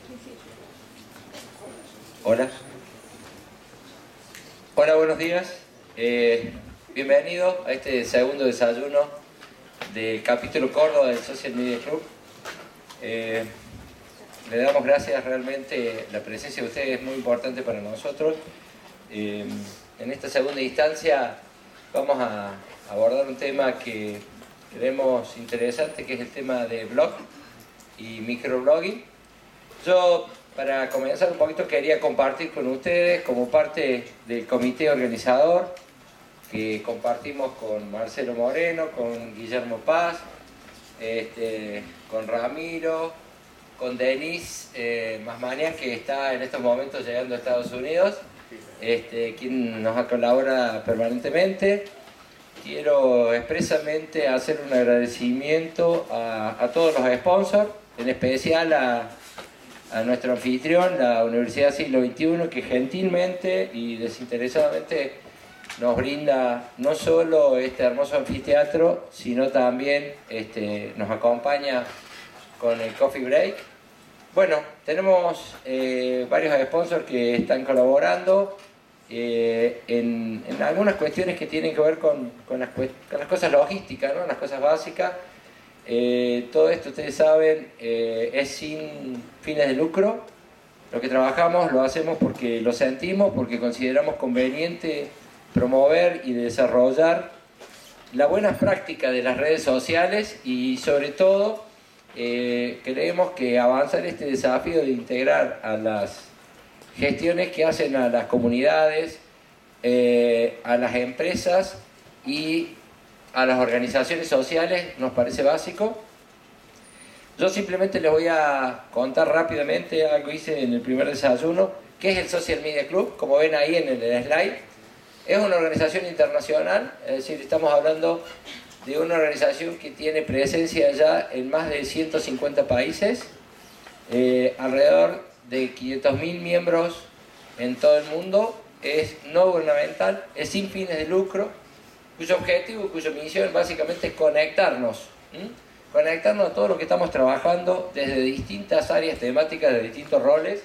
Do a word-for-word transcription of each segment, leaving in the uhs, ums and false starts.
Hola. Hola, buenos días. Eh, bienvenido a este segundo desayuno del capítulo Córdoba del Social Media Club. Eh, le damos gracias, realmente la presencia de ustedes es muy importante para nosotros. Eh, en esta segunda instancia vamos a abordar un tema que creemos interesante, que es el tema de blog y microblogging. Yo, para comenzar un poquito, quería compartir con ustedes, como parte del comité organizador, que compartimos con Marcelo Moreno, con Guillermo Paz, este, con Ramiro, con Denis eh, Masmanian, que está en estos momentos llegando a Estados Unidos, este, quien nos colabora permanentemente. Quiero expresamente hacer un agradecimiento a, a todos los sponsors, en especial a, a nuestro anfitrión, la Universidad Siglo veintiuno, que gentilmente y desinteresadamente nos brinda no solo este hermoso anfiteatro, sino también este, nos acompaña con el coffee break. Bueno, tenemos eh, varios sponsors que están colaborando eh, en, en algunas cuestiones que tienen que ver con, con, las, con las cosas logísticas, ¿no? Las cosas básicas. Eh, todo esto, ustedes saben, eh, es sin fines de lucro. Lo que trabajamos lo hacemos porque lo sentimos, porque consideramos conveniente promover y desarrollar la buena práctica de las redes sociales y, sobre todo, eh, creemos que avanzar este desafío de integrar a las gestiones que hacen a las comunidades, eh, a las empresas y a las organizaciones sociales nos parece básico. Yo simplemente les voy a contar rápidamente algo que hice en el primer desayuno, que es el Social Media Club. Como ven ahí en el slide, es una organización internacional, es decir, estamos hablando de una organización que tiene presencia ya en más de ciento cincuenta países, eh, alrededor de quinientos mil miembros en todo el mundo, es no gubernamental, es sin fines de lucro, cuyo objetivo, cuya misión básicamente es conectarnos, ¿m? conectarnos a todo lo que estamos trabajando desde distintas áreas temáticas, de distintos roles,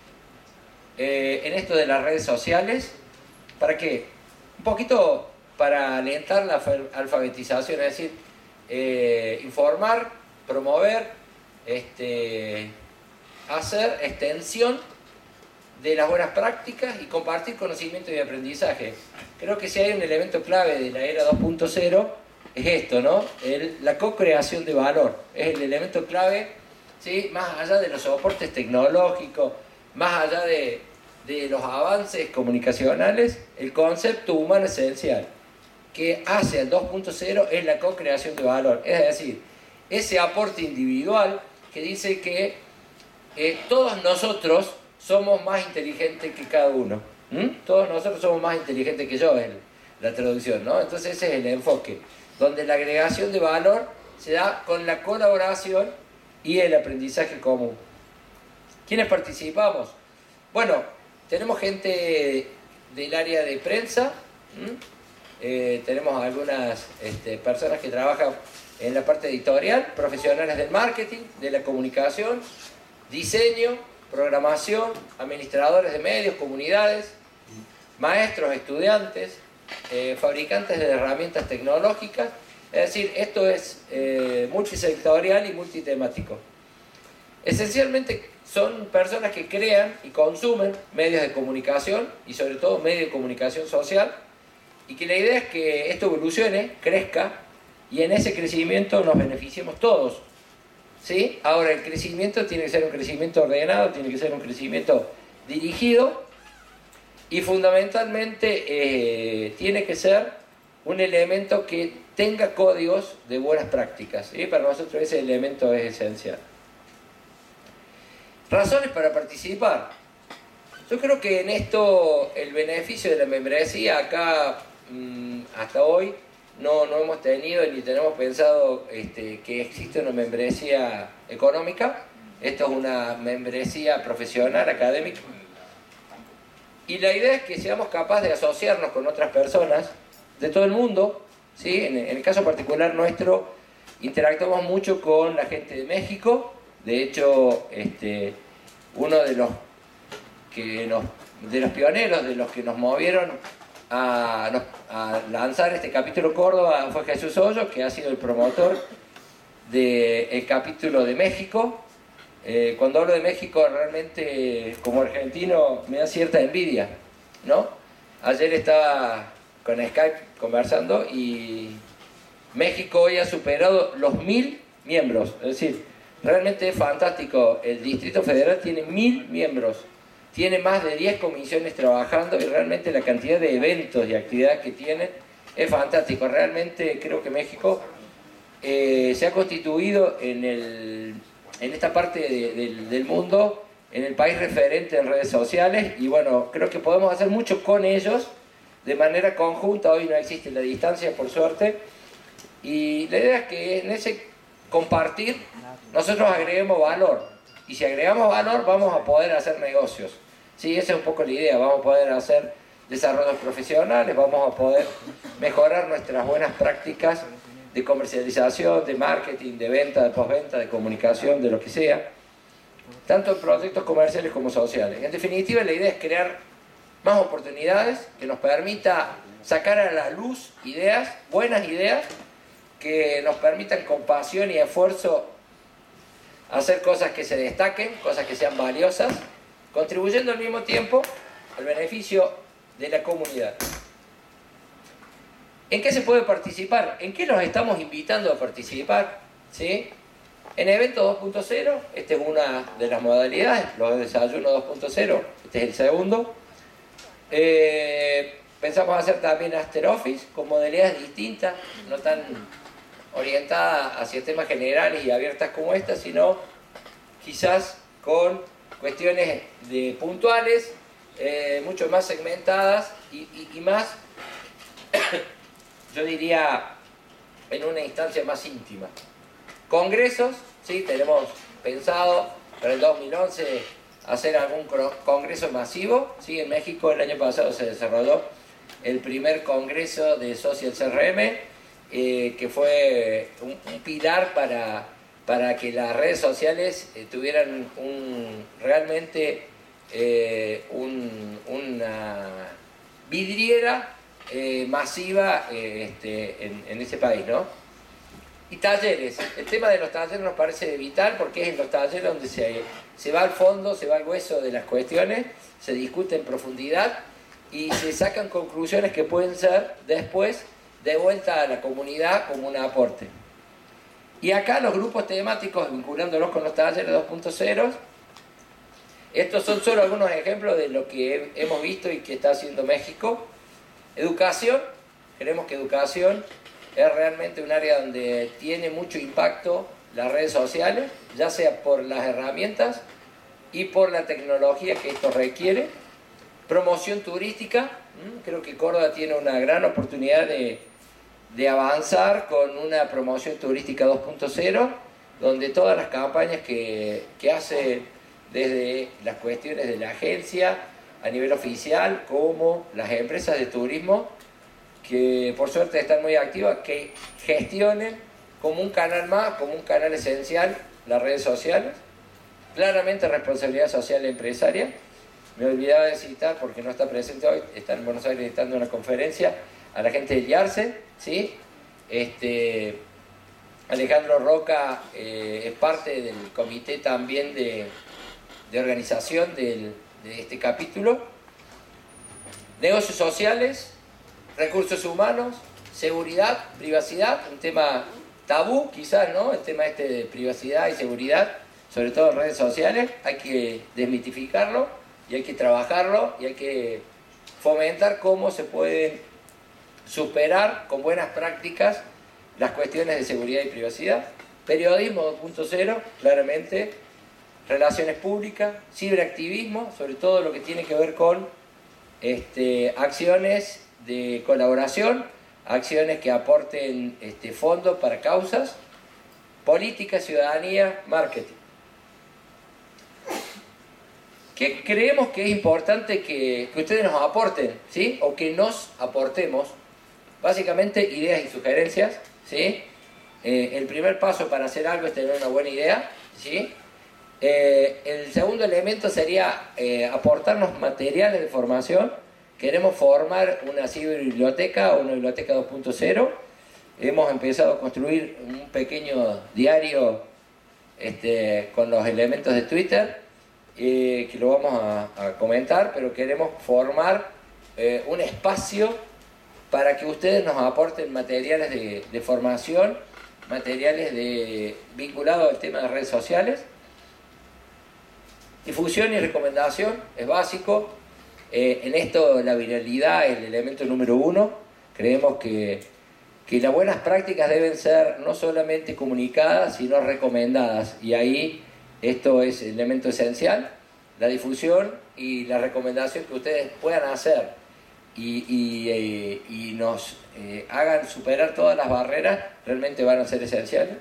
eh, en esto de las redes sociales. ¿Para qué? Un poquito para alentar la alfabetización, es decir, eh, informar, promover, este, hacer extensión de las buenas prácticas y compartir conocimiento y aprendizaje. Creo que si hay un elemento clave de la era dos punto cero es esto, ¿no? El, la co-creación de valor. Es el elemento clave, ¿sí? Más allá de los soportes tecnológicos, más allá de, de los avances comunicacionales, el concepto humano esencial que hace el dos punto cero es la co-creación de valor. Es decir, ese aporte individual que dice que eh, todos nosotros somos más inteligentes que cada uno. ¿Mm? Todos nosotros somos más inteligentes que yo, es la traducción, ¿no? Entonces ese es el enfoque, donde la agregación de valor se da con la colaboración y el aprendizaje común. ¿Quiénes participamos? Bueno, tenemos gente del área de prensa, ¿Mm? eh, tenemos algunas este, personas que trabajan en la parte editorial, profesionales del marketing, de la comunicación, diseño, programación, administradores de medios, comunidades, maestros, estudiantes, eh, fabricantes de herramientas tecnológicas. Es decir, esto es eh, multisectorial y multitemático. Esencialmente son personas que crean y consumen medios de comunicación y sobre todo medios de comunicación social, y que la idea es que esto evolucione, crezca, y en ese crecimiento nos beneficiemos todos. ¿Sí? Ahora, el crecimiento tiene que ser un crecimiento ordenado, tiene que ser un crecimiento dirigido y fundamentalmente eh, tiene que ser un elemento que tenga códigos de buenas prácticas. ¿Sí? Para nosotros ese elemento es esencial. Razones para participar. Yo creo que en esto el beneficio de la membresía acá mmm, hasta hoy No, no hemos tenido ni tenemos pensado este, que existe una membresía económica. Esto es una membresía profesional, académica. Y la idea es que seamos capaces de asociarnos con otras personas de todo el mundo, ¿sí? En, en el caso particular nuestro, interactuamos mucho con la gente de México. De hecho, este, uno de los, que nos, de los pioneros, de los que nos movieron a, a lanzar este capítulo Córdoba fue Jesús Hoyos, que ha sido el promotor del capítulo de México. Eh, cuando hablo de México, realmente como argentino me da cierta envidia, ¿no? Ayer estaba con Skype conversando y México hoy ha superado los mil miembros. Es decir, realmente es fantástico. El Distrito Federal tiene mil miembros, tiene más de diez comisiones trabajando y realmente la cantidad de eventos y actividades que tiene es fantástico. Realmente creo que México eh, se ha constituido en el... en esta parte de, de, del mundo, en el país referente en redes sociales, y bueno, creo que podemos hacer mucho con ellos de manera conjunta. Hoy no existe la distancia, por suerte, y la idea es que en ese compartir nosotros agreguemos valor, y si agregamos valor vamos a poder hacer negocios. Sí, esa es un poco la idea. Vamos a poder hacer desarrollos profesionales, vamos a poder mejorar nuestras buenas prácticas de comercialización, de marketing, de venta, de postventa, de comunicación, de lo que sea, tanto en proyectos comerciales como sociales. En definitiva, la idea es crear más oportunidades que nos permita sacar a la luz ideas, buenas ideas, que nos permitan con pasión y esfuerzo hacer cosas que se destaquen, cosas que sean valiosas, contribuyendo al mismo tiempo al beneficio de la comunidad. ¿En qué se puede participar? ¿En qué nos estamos invitando a participar? ¿Sí? En Evento dos punto cero, esta es una de las modalidades, los desayunos dos punto cero, este es el segundo. Eh, pensamos hacer también After Office con modalidades distintas, no tan orientadas hacia temas generales y abiertas como esta, sino quizás con cuestiones de puntuales, eh, mucho más segmentadas y, y, y más... yo diría, en una instancia más íntima. Congresos, sí, tenemos pensado para el dos mil once hacer algún congreso masivo. Sí, en México el año pasado se desarrolló el primer congreso de Social C R M, eh, que fue un, un pilar para, para que las redes sociales eh, tuvieran un, realmente eh, un, una vidriera Eh, masiva eh, este, en, en ese país, ¿no? Y talleres. El tema de los talleres nos parece vital porque es en los talleres donde se, se va al fondo, se va al hueso de las cuestiones, se discute en profundidad y se sacan conclusiones que pueden ser después de vuelta a la comunidad como un aporte. Y acá los grupos temáticos, vinculándolos con los talleres dos punto cero, estos son solo algunos ejemplos de lo que hemos visto y que está haciendo México. Educación, creemos que educación es realmente un área donde tiene mucho impacto las redes sociales, ya sea por las herramientas y por la tecnología que esto requiere. Promoción turística, creo que Córdoba tiene una gran oportunidad de, de avanzar con una promoción turística dos punto cero, donde todas las campañas que, que hace desde las cuestiones de la agencia a nivel oficial, como las empresas de turismo, que por suerte están muy activas, que gestionen como un canal más, como un canal esencial, las redes sociales. Claramente responsabilidad social empresaria. Me olvidaba de citar, porque no está presente hoy, está en Buenos Aires dando una conferencia, a la gente del YARCE, ¿sí? Este, Alejandro Roca eh, es parte del comité también de, de organización del de este capítulo. Negocios sociales, recursos humanos, seguridad, privacidad, un tema tabú quizás, ¿no? El tema este de privacidad y seguridad, sobre todo en redes sociales, hay que desmitificarlo y hay que trabajarlo y hay que fomentar cómo se pueden superar con buenas prácticas las cuestiones de seguridad y privacidad. Periodismo dos punto cero, claramente. Relaciones públicas, ciberactivismo, sobre todo lo que tiene que ver con este, acciones de colaboración, acciones que aporten este, fondos para causas, política, ciudadanía, marketing. ¿Qué creemos que es importante que, que ustedes nos aporten, ¿sí? O que nos aportemos? Básicamente ideas y sugerencias, ¿sí? Eh, el primer paso para hacer algo es tener una buena idea, ¿sí? Eh, el segundo segundo elemento sería eh, aportarnos materiales de formación. Queremos formar una ciberbiblioteca o una biblioteca dos punto cero. Hemos empezado a construir un pequeño diario este, con los elementos de Twitter, eh, que lo vamos a, a comentar, pero queremos formar eh, un espacio para que ustedes nos aporten materiales de, de formación, materiales de, vinculados al tema de redes sociales. Difusión y recomendación es básico. Eh, en esto la viralidad es el elemento número uno. Creemos que, que las buenas prácticas deben ser no solamente comunicadas, sino recomendadas. Y ahí esto es el elemento esencial. La difusión y la recomendación que ustedes puedan hacer y, y, eh, y nos eh, hagan superar todas las barreras, realmente van a ser esenciales.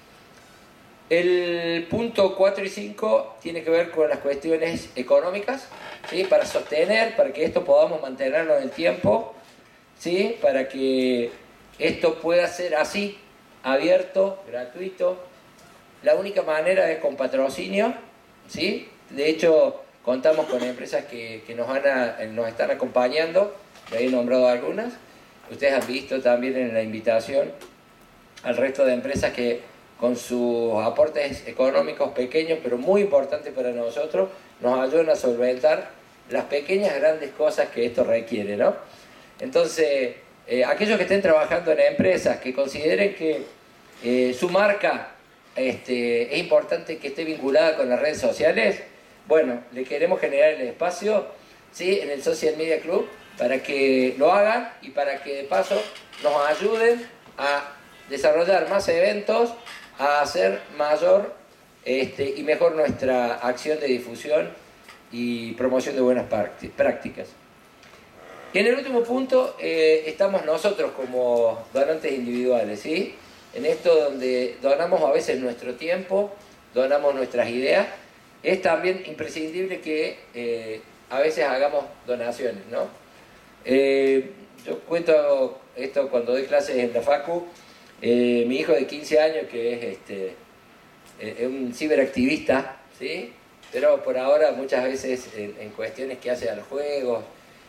El punto cuatro y cinco tiene que ver con las cuestiones económicas, ¿sí? Para sostener, para que esto podamos mantenerlo en el tiempo, ¿sí? Para que esto pueda ser así, abierto, gratuito. La única manera es con patrocinio, ¿sí? De hecho, contamos con empresas que, que nos, van a, nos están acompañando, le he nombrado algunas. Ustedes han visto también en la invitación al resto de empresas que con sus aportes económicos pequeños, pero muy importantes para nosotros, nos ayudan a solventar las pequeñas grandes cosas que esto requiere, ¿no? Entonces, eh, aquellos que estén trabajando en empresas que consideren que eh, su marca este, es importante que esté vinculada con las redes sociales, bueno, le queremos generar el espacio, ¿sí? En el Social Media Club para que lo hagan y para que de paso nos ayuden a desarrollar más eventos, a hacer mayor este, y mejor nuestra acción de difusión y promoción de buenas prácticas. Y en el último punto eh, estamos nosotros como donantes individuales, ¿sí? En esto donde donamos a veces nuestro tiempo, donamos nuestras ideas, es también imprescindible que eh, a veces hagamos donaciones, ¿no? Eh, yo cuento esto cuando doy clases en la Facu. Eh, mi hijo de quince años, que es este, eh, un ciberactivista, ¿sí? Pero por ahora muchas veces en, en cuestiones que hace a los juegos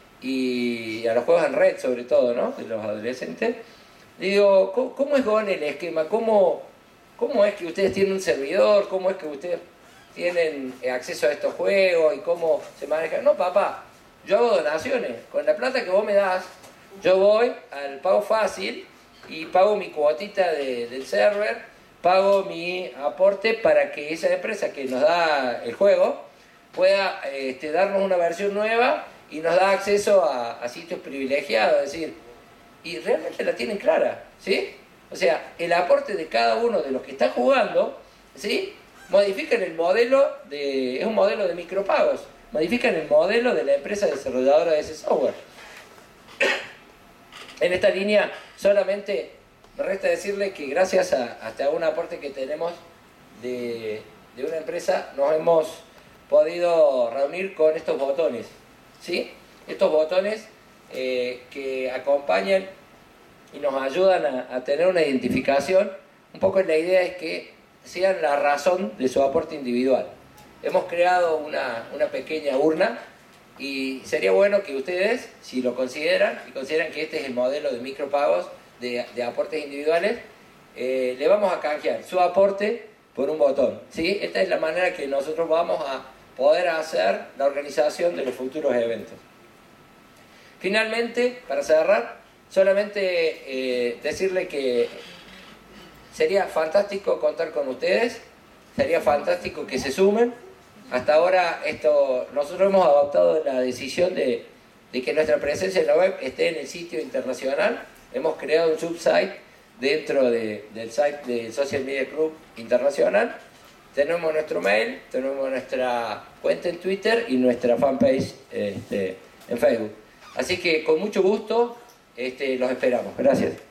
y a los juegos en red sobre todo, ¿no? De los adolescentes. Digo, ¿cómo, cómo es Gon el esquema? ¿Cómo, ¿Cómo es que ustedes tienen un servidor? ¿Cómo es que ustedes tienen acceso a estos juegos? ¿Y cómo se manejan? No, papá, yo hago donaciones. Con la plata que vos me das, yo voy al pago fácil y pago mi cuotita de, del server, pago mi aporte para que esa empresa que nos da el juego pueda este, darnos una versión nueva y nos da acceso a, a sitios privilegiados, es decir, y realmente la tienen clara, ¿sí? O sea, el aporte de cada uno de los que están jugando, ¿sí? Modifican el modelo, de, es un modelo de micropagos, modifican el modelo de la empresa desarrolladora de ese software. En esta línea solamente me resta decirle que gracias a hasta un aporte que tenemos de, de una empresa nos hemos podido reunir con estos botones, ¿sí? Estos botones eh, que acompañan y nos ayudan a, a tener una identificación. Un poco la idea es que sean la razón de su aporte individual. Hemos creado una, una pequeña urna y sería bueno que ustedes, si lo consideran, y consideran que este es el modelo de micropagos, de, de aportes individuales, eh, le vamos a canjear su aporte por un botón, ¿sí? Esta es la manera que nosotros vamos a poder hacer la organización de los futuros eventos. Finalmente, para cerrar, solamente eh, decirle que sería fantástico contar con ustedes, sería fantástico que se sumen. Hasta ahora esto, nosotros hemos adoptado la decisión de, de que nuestra presencia en la web esté en el sitio internacional. Hemos creado un subsite dentro de, del site del Social Media Club Internacional. Tenemos nuestro mail, tenemos nuestra cuenta en Twitter y nuestra fanpage este, en Facebook. Así que con mucho gusto este, los esperamos. Gracias.